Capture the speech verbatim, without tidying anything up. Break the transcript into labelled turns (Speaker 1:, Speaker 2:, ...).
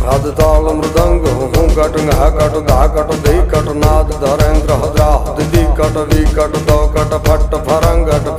Speaker 1: राध ताल मृदंग हूँ कट घ कट धा कट धी कट नाद धरेंद्र हद्रा दी कट वी कट दो कट फट फरंगट